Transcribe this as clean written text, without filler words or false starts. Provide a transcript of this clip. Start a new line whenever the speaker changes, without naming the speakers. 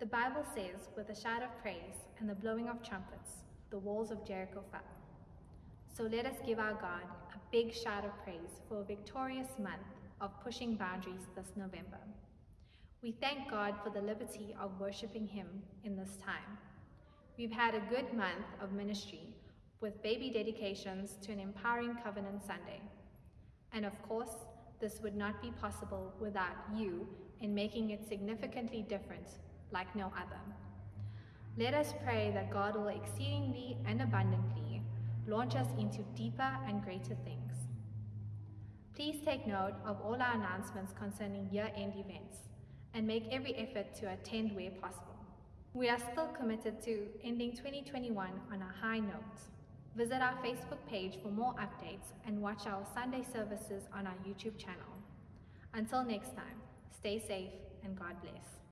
The Bible says, with a shout of praise and the blowing of trumpets, the walls of Jericho fell. So let us give our God a big shout of praise for a victorious month of pushing boundaries this November. We thank God for the liberty of worshiping Him in this time. We've had a good month of ministry with baby dedications to an Empowering Covenant Sunday. And of course, this would not be possible without you in making it significantly different like no other. Let us pray that God will exceedingly and abundantly launch us into deeper and greater things. Please take note of all our announcements concerning year-end events and make every effort to attend where possible. We are still committed to ending 2021 on a high note. Visit our Facebook page for more updates and watch our Sunday services on our YouTube channel. Until next time, stay safe and God bless.